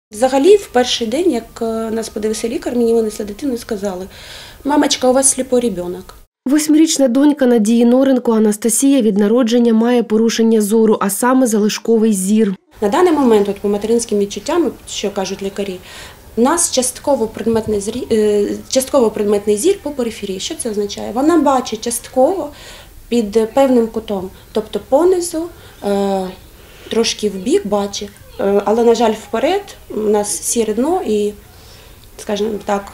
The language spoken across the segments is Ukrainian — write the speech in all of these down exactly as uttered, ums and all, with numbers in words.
Взагалі, в перший день, як нас подивився лікар, мені винесли дитину і сказали: «Мамочка, у вас сліпий дитинок». Восьмирічна донька Надії Норенко Анастасія від народження має порушення зору, а саме залишковий зір. На даний момент, от по материнським відчуттям, що кажуть лікарі, у нас частково предметний зір, частково предметний зір по периферії. Що це означає? Вона бачить частково під певним кутом, тобто понизу, трошки вбік бачить, але, на жаль, вперед у нас сіре дно і, скажімо так,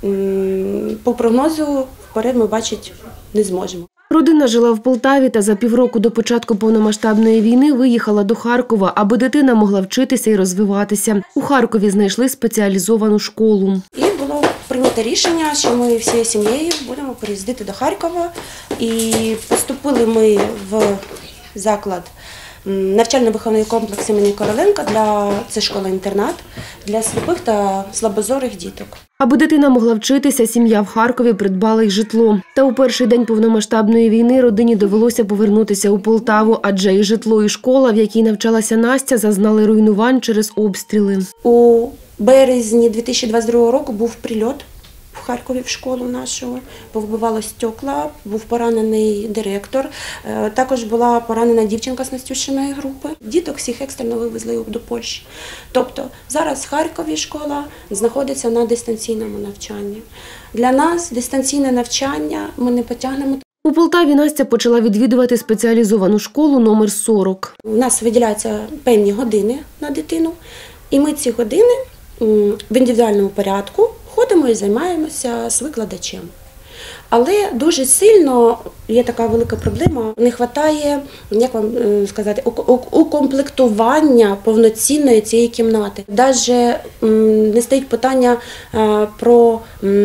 по прогнозу вперед ми бачити не зможемо. Родина жила в Полтаві та за півроку до початку повномасштабної війни виїхала до Харкова, аби дитина могла вчитися і розвиватися. У Харкові знайшли спеціалізовану школу. І було прийнято рішення, що ми всією сім'єю будемо переїздити до Харкова. І поступили ми в заклад навчально-виховний комплекс імені Короленка, для це школа-інтернат для сліпих та слабозорих діток. Аби дитина могла вчитися, сім'я в Харкові придбала й житло. Та у перший день повномасштабної війни родині довелося повернутися у Полтаву, адже і житло, і школа, в якій навчалася Настя, зазнали руйнувань через обстріли. У березні дві тисячі двадцять другого року був прильот в Харкові в школу нашу, повбивало стекла, був поранений директор, також була поранена дівчинка з Настюшиної групи. Діток всіх екстрено вивезли до Польщі. Тобто зараз в Харкові школа знаходиться на дистанційному навчанні. Для нас дистанційне навчання ми не потягнемо. У Полтаві Настя почала відвідувати спеціалізовану школу номер сорок. У нас виділяються певні години на дитину, і ми ці години в індивідуальному порядку ходимо і займаємося з викладачем. Але дуже сильно є така велика проблема, не вистачає, як вам сказати, укомплектування повноцінної цієї кімнати. Навіть не стоїть питання про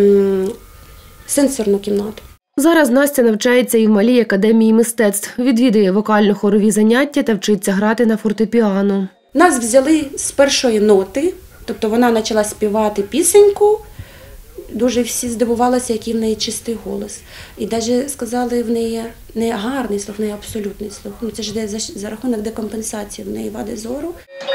сенсорну кімнату. Зараз Настя навчається і в малій академії мистецтв, відвідує вокально-хорові заняття та вчиться грати на фортепіано. Нас взяли з першої ноти, тобто вона почала співати пісеньку. Дуже всі здивувалися, який в неї чистий голос. І навіть сказали, в неї не гарний слух, в неї абсолютний слух. Ну, це ж йде за, за рахунок декомпенсації, в неї вади зору.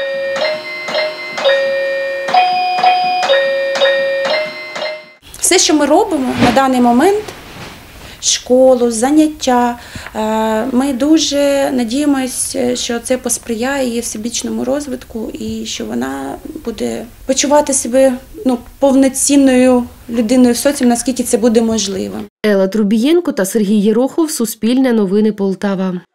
Все, що ми робимо на даний момент, школу, заняття, ми дуже надіємося, що це посприяє її всебічному розвитку і що вона буде почувати себе ну, повноцінною людиною в соціумі, наскільки це буде можливо. Елла Трубієнко та Сергій Єрохов. Суспільне новини Полтава.